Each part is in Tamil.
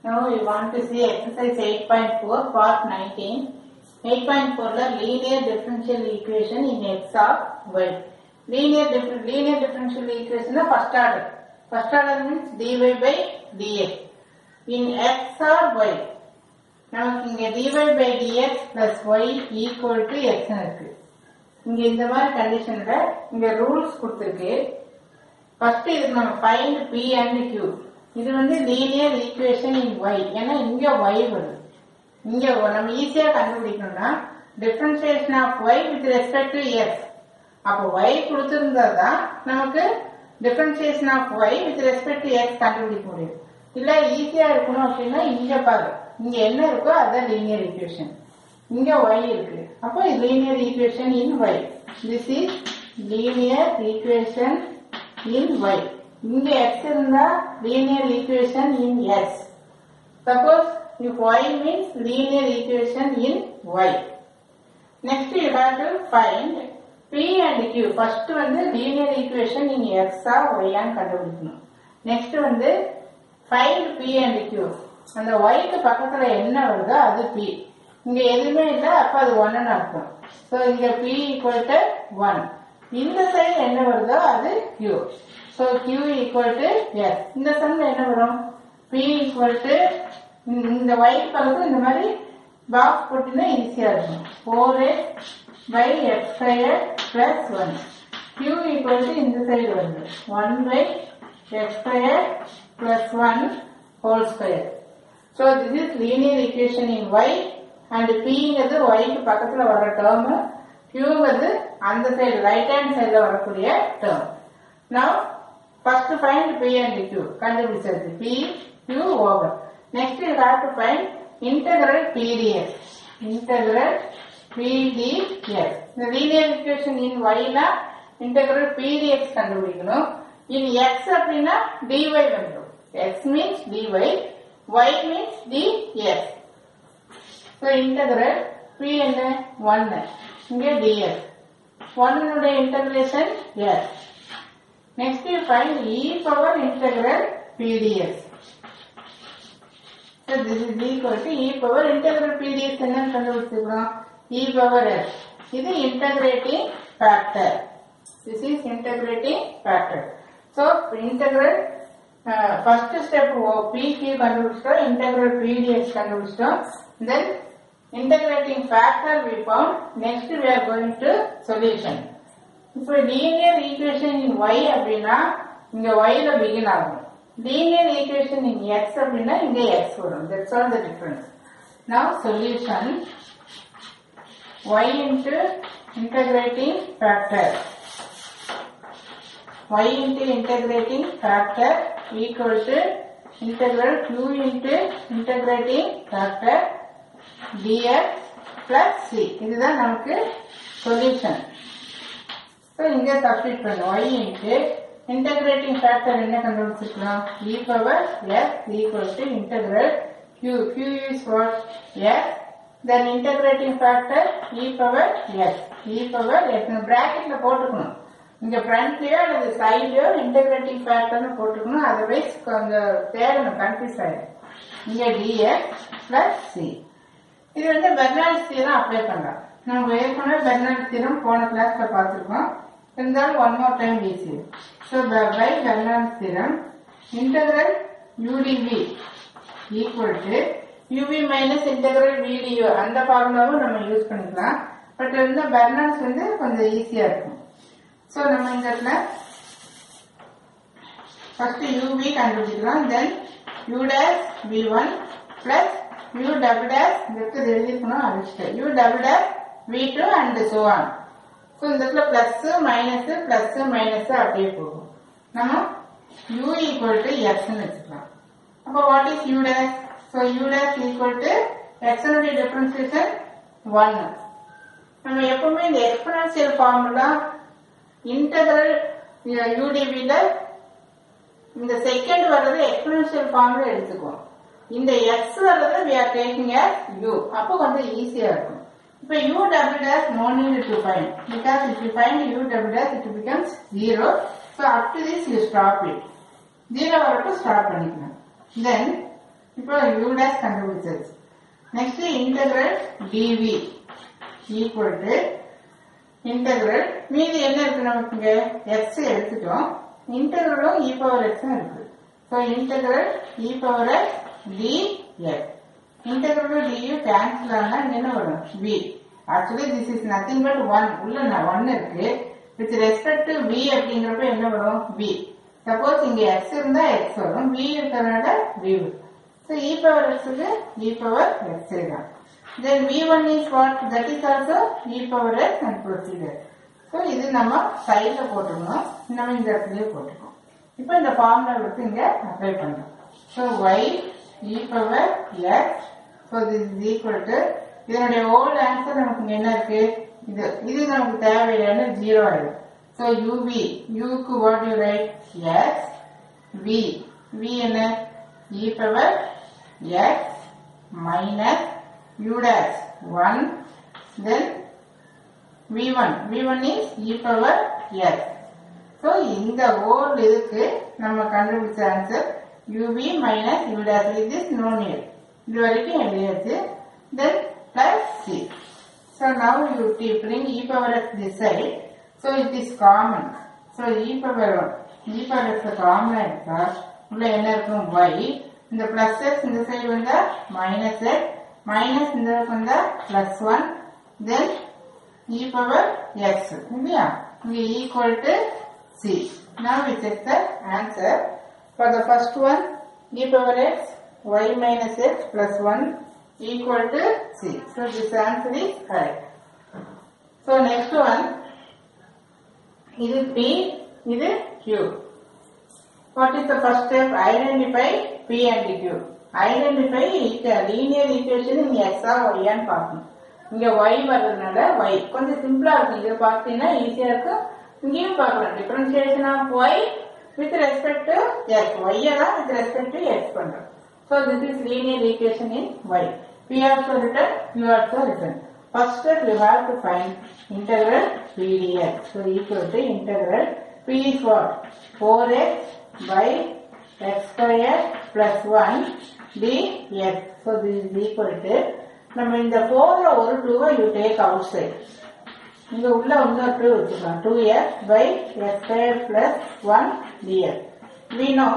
Now we want to see exercise 8.4 part 19. 8.4 la linear differential equation in x of y. Linear differential equation is first order. First order means dy by dx. In x or y. நமக்கு இங்க dy by dx plus y equal to x இருக்கு. இங்க இந்த மாதிரி கண்டிஷன்ல இங்க ரூல்ஸ் கொடுத்திருக்கு. ஃபர்ஸ்ட் இது நம்ம find p and q. இது வந்து லீனியர் ஈக்குவேஷன் இன் y. ஏன்னா இங்க y வருது. இங்க நம்ம ஈஸியா கண்டுபிடிக்கணும்னா differentiation of y with respect to x. அப்ப y கொடுத்திருந்தாதான் நமக்கு differentiation of y with respect to x கண்டுபிடிக்க முடியும். இல்ல ஈஸியா இருக்கணும் அப்படின்னா இங்க பாரு. இங்க என்ன இருக்கோ அதான் லீனியர் ஈக்குவேஷன். இங்க y இருக்கு. அப்போ linear equation in y. This is linear equation in y. இங்க x இருந்தா linear equation in x. Suppose if y means linear equation in y. Next you have to find p and q. First வந்து linear equation in x or y ஆன்னு கண்டுபிடிக்கணும். Next வந்து find p and q. அந்த y க்கு பக்கத்துல என்ன வருதோ அது p. இங்க எதுவுமே இல்ல அப்ப அது 1 ன்னு அர்த்தம். சோ இங்க p equal to 1. இந்த சைடு என்ன வருதோ அது q. So q equal to s. இந்த சம்ல என்ன வரும்? p equal to இந்த y பக்கத்துல இந்த மாதிரி பாக்ஸ் போட்டுனா ஈஸியா இருக்கும். 4x by x squared plus 1. q equal to இந்த சைடு வருது. 1 by x squared plus 1 whole square. So this is linear equation in y and p ங்கிறது y க்கு பக்கத்துல வர term, q வந்து அந்த சைடு ரைட் ஹேண்ட் சைடுல வரக்கூடிய term. Now first find p and q. கண்டுபிடிச்சது p q over. Next you have to find integral p dx. Integral p dx. The linear equation in y னா integral p dx கண்டுபிடிக்கணும். In x அப்படினா dy வந்துரும். x means dy, y means dx. So integral p என்ன 1. இங்க dx. 1 உடைய integration s. Next you find e power integral p dx. So this is equal to e power integral p dx என்னன்னு கண்டுபிடிச்சிருக்கோம். e power s. இது integrating factor. This is integrating factor. So integral first step p q கண்டுபிடிச்சிட்டோம், integral p dx கண்டுபிடிச்சிட்டோம். Then integrating factor we found. Next we are going to solution. இப்போ linear equation in y அப்படின்னா இங்க y ல begin ஆகும். Linear equation in x அப்படின்னா இங்க x வரும். That's all the difference. Now solution y into integrating factor. Y into integrating factor equal to integral q into integrating factor dx plus c. இதுதான் நமக்கு solution. So இங்க substitute பண்ணு. y into integrating factor என்ன கண்டுபிடிச்சிருக்கோம்? e power s equal to integral q. Q is what? s. Then integrating factor e power s. e power s. bracketல போட்டுக்கணும். இங்க ஃப்ரண்ட்லயோ அல்லது சைட்லயோ இன்டகிரேட்டிங் ஃபேக்டர்னு போட்டுக்கணும். அதர்வைஸ் கொஞ்சம் தேடணும், கன்ஃபியூஸ் ஆயிடும். இங்க dx plus c. இது வந்து பெர்னால்ஸ் தியரம் அப்ளை பண்ணலாம். நம்ம ஏற்கனவே பெர்னால்ஸ் தியரம் போன கிளாஸ்ல பார்த்திருக்கோம். இருந்தாலும் one more time easy. So by Bernoulli's theorem integral udv equal to uv minus integral vdu. அந்த ஃபார்முலாவும் நம்ம யூஸ் பண்ணிக்கலாம். பட் இந்த பெர்னால்ஸ் வந்து கொஞ்சம் ஈஸியா இருக்கும். So நம்ம இந்த இடத்துல first uv கண்டுபிடிக்கலாம். then u dash v1 plus u double dash இதுக்கு எழுதிக்கணும் அடிச்சுட்டு u double dash v2 and so on. So இந்த இடத்துல plus minus அப்படியே போகும். நம்ம u equal to x ன்னு வச்சுக்கலாம். அப்போ what is u dash? So u dash equal to x உடைய டிஃபரன்ஷியேஷன் 1. நம்ம எப்பவுமே இந்த எக்ஸ்போனன்ஷியல் ஃபார்முலா integral udv ல இந்த செகண்ட் வர்றது எக்ஸ்போனன்ஷியல் ஃபார்ம்ல எடுத்துக்குவோம். இந்த x வர்றது we are taking as u. அப்போ கொஞ்சம் ஈஸியா இருக்கும். இப்போ u double dash no need to find because if you find u double dash it becomes 0. So up to this you stop it. 0 வரைக்கும் ஸ்டாப் பண்ணிக்கலாம். Then இப்போ u dash கண்டுபிடிச்சாச்சு. Next integral dv equal to integral மீதி என்ன இருக்கு நமக்கு இங்க x எடுத்துட்டோம். இன்டெகிரலும் e power x இருக்கு. So integral e power x dx. Integral du cancel ஆனா என்ன வரும் v. Actually this is nothing but 1 உள்ள 1 இருக்கு. With respect to v அப்படிங்கறப்ப என்ன வரும் v. Suppose இங்க x இருந்தா x வரும், v இருக்கறனால v வரும். So e power x க்கு e power x தான். Then v1 is what? That is also e power x and procedure. So இது நம்ம சைடுல போட்டுறோம், நம்ம இந்த இடத்துலயே போட்டுறோம். இப்போ இந்த ஃபார்முலா எடுத்து இங்க அப்ளை பண்றோம். So y e power x. So this is equal to இதனுடைய ஓல்ட் ஆன்சர் நமக்கு என்ன இருக்கு, இது நமக்கு தேவையில்லைன்னு 0 ஆயிடும். So uv u க்கு what you write x v என்ன e power x minus u dash 1 then v1 is e power x. So இந்த ஓல்ட் இதுக்கு நம்ம கண்டுபிடிச்ச answer uv minus u dash. This is no need. இது வரைக்கும் எழுதியாச்சு. Then plus c. So now you bring e power x this side. So it is common. So e power x common எடுத்தா உள்ள என்ன இருக்கும் y. இந்த plus x இந்த சைடு வந்தா minus x minus இந்த பக்கம் வந்தா plus 1 then e power x. இல்லையா? இங்க equal to c. Now we check the answer. For the first one e power x y minus x plus 1 equal to c. So this answer is correct. So next one, இது p, இது q. What is the first step? Identify p and q. Identify linear equation in x or y ன்னு பார்க்கணும். இங்க y வரதுனால y கொஞ்சம் சிம்பிளா இருக்கும். இத பார்த்தீங்கன்னா ஈஸியா இருக்கும். இங்கேயும் பார்க்கலாம். Differentiation of y with respect to x. y தான் with respect to x பண்றோம். So this is linear equation in y. P also written, Q also written. First step we have to find integral p dx. So equal to integral p is what? 4x by x square plus 1 dx. So this is equal to நம்ம இந்த 4ல ஒரு 2 you take outside. இங்க உள்ள இன்னொரு 2 வச்சுக்கலாம். 2x by x square plus 1 dx. We know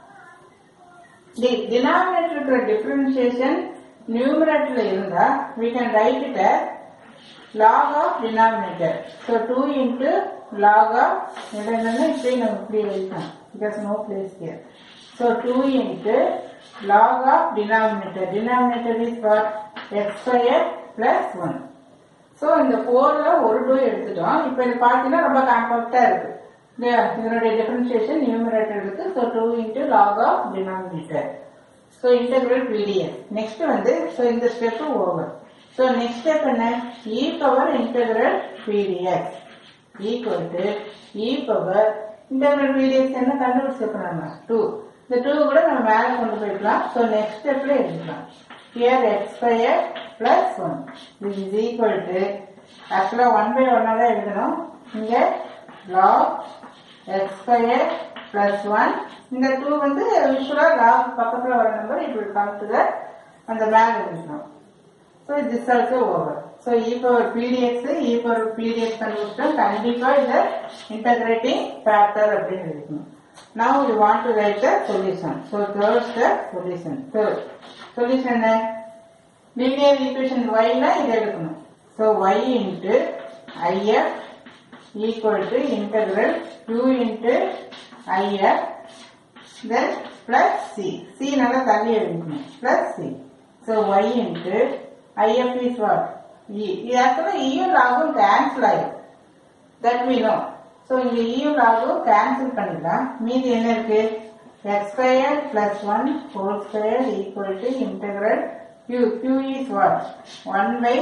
the denominator differentiation numerator இருந்தா we can write it as log of denominator. So 2 into log of என்னன்னா இப்படி நம்ம இப்படி எழுதலாம். There's no place here. So 2 into log of denominator. Denominator is what? X square plus 1. So இந்த 4ல ஒரு 2 எடுத்துட்டோம். இப்போ இது பார்த்தீங்கன்னா ரொம்ப காம்பாக்டா இருக்கு. இதனுடைய differentiation numerator இருக்கு. So 2 into log of denominator. So integral pdx. Next வந்து so இந்த step over. So next step என்ன? E power integral pdx equal to e power integral pdx என்ன கண்டுபிடிச்சிருக்கோம் நம்ம 2. இந்த 2 கூட நம்ம மேல கொண்டு போய்க்கலாம். So next stepல எழுதலாம். Here x square plus 1. This is equal to actually 1 by 1 தான் எழுதணும். இங்க log x square plus 1. இந்த 2 வந்து யூசுவலா log பக்கத்துல வர number it will come to the அந்த மேல எழுதணும். So this also over. So e power pdx கண்டுபிடிச்சோம். கண்டிப்பா இத integrating factor அப்படின்னு எழுதணும். Now we want to write the solution. So third step solution. Third solution என்ன? Linear equation y னா இத எடுக்கணும். So y into if equal to integral q into if then plus c. C நால தள்ளி எடுக்கணும். Plus c. So y into if is what? E. இது actually e லாகும் cancel ஆயிடும். That we know. So இங்க e லாகும் cancel பண்ணிடலாம். மீதி என்ன இருக்கு? x square plus 1 whole square equal to integral q. Q is what? 1 by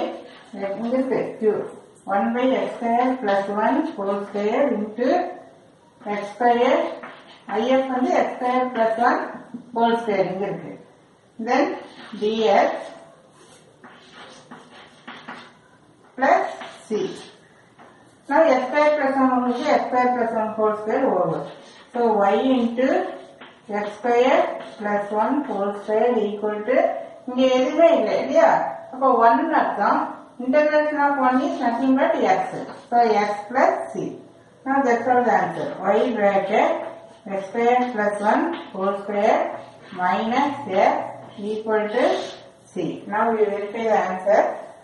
q. 1 by x square plus 1 whole square into x square. if வந்து x square plus 1 whole square இங்க இருக்கு. Then dx plus c. Now x square plus 1 உங்களுக்கு x square plus 1 whole square over. So y into x square plus 1 whole square equal to இங்க எதுவுமே இல்லை இல்லையா அப்போ 1 அர்த்தம் integration of 1 is nothing but x so x plus c now that's all the answer y bracket x square plus 1 whole square minus x equal to c now we verify the answer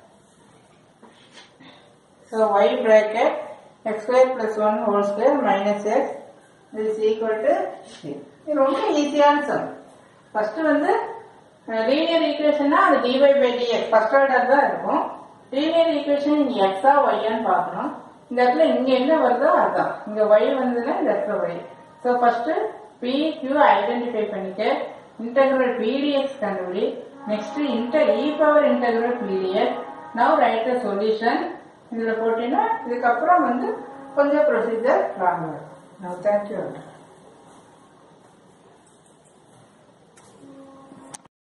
so y bracket x square plus 1 whole square minus x is equal to c இது ரொம்ப ஈஸியான சம் ஃபர்ஸ்ட் வந்து லீனியர் ஈக்குவேஷன்னா அது dy by dx first order தான் இருக்கும் லீனியர் ஈக்குவேஷன் இங்க x ஆ y ஆன்னு பார்க்கணும் இந்த இடத்துல இங்க என்ன வருதோ அதுதான் இங்க y வந்ததுன்னா இந்த இடத்துல y so first p q identify பண்ணிட்டு இன்டெகிரல் pdx கண்டுபிடி next e power integral pdx now write the solution இதுல போட்டீங்கன்னா இதுக்கு அப்புறம் வந்து கொஞ்சம் ப்ரொசீஜர் வாங்க now thank you